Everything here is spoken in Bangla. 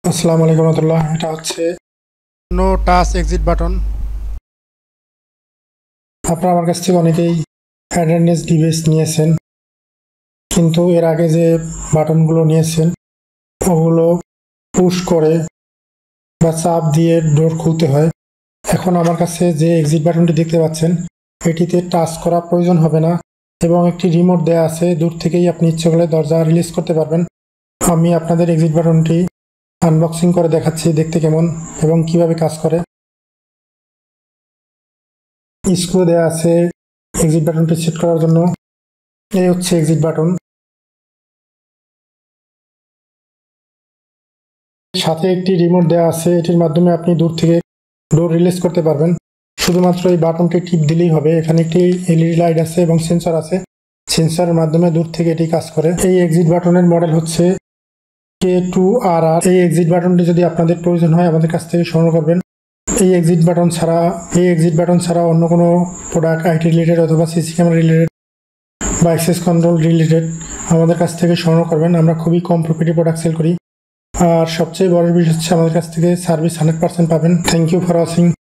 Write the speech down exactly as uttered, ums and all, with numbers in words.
আসসালামু আলাইকুম রহমতুল্লাহ। এটা হচ্ছে নো টাচ এক্সিট বাটন। আপনারা আমার কাছ থেকে অনেকেই অ্যাড্রেস ডিভাইস নিয়েছেন, কিন্তু এর আগে যে বাটনগুলো নিয়েছেন ওগুলো পুশ করে বা চাপ দিয়ে ডোর খুলতে হয়। এখন আমার কাছে যে এক্সিট বাটনটি দেখতে পাচ্ছেন, এটিতে টাচ করা প্রয়োজন হবে না এবং একটি রিমোট দেয়া আছে। দূর থেকেই আপনি ইচ্ছে করলে দরজা রিলিজ করতে পারবেন। আমি আপনাদের এক্সিট বাটনটি আনবক্সিং করে দেখাচ্ছি দেখতে কেমন এবং কিভাবে কাজ করে। স্ক্রু দেওয়া আছে এক্সিট বাটনটি সেট করার জন্য। এই হচ্ছে এক্সিট বাটন, সাথে একটি রিমোট দেওয়া আছে। এটির মাধ্যমে আপনি দূর থেকে ডোর রিলিজ করতে পারবেন। শুধুমাত্র এই বাটনটি টিপ দিলেই হবে। এখানে একটি এলইডি লাইট আছে এবং সেন্সর আছে। সেন্সরের মাধ্যমে দূর থেকে এটি কাজ করে। এই এক্সিট বাটনের মডেল হচ্ছে কে টু আর আর। এই এক্সিট বাটনটি যদি আপনাদের প্রয়োজন হয় আমাদের কাছ থেকে সংগ্রহ করবেন। এই এক্সিট বাটন ছাড়া এই এক্সিট বাটন ছাড়া অন্য কোনো প্রোডাক্ট আইটি রিলেটেড অথবা সিসি ক্যামেরা রিলেটেড বা অ্যাক্সেস কন্ট্রোল রিলেটেড আমাদের কাছ থেকে সংগ্রহ করবেন। আমরা খুবই কম প্রফিটে প্রোডাক্ট সেল করি, আর সবচেয়ে বড় বিষয় হচ্ছে আমাদের কাছ থেকে সার্ভিস হান্ড্রেড পার্সেন্ট পাবেন। Thank you for watching.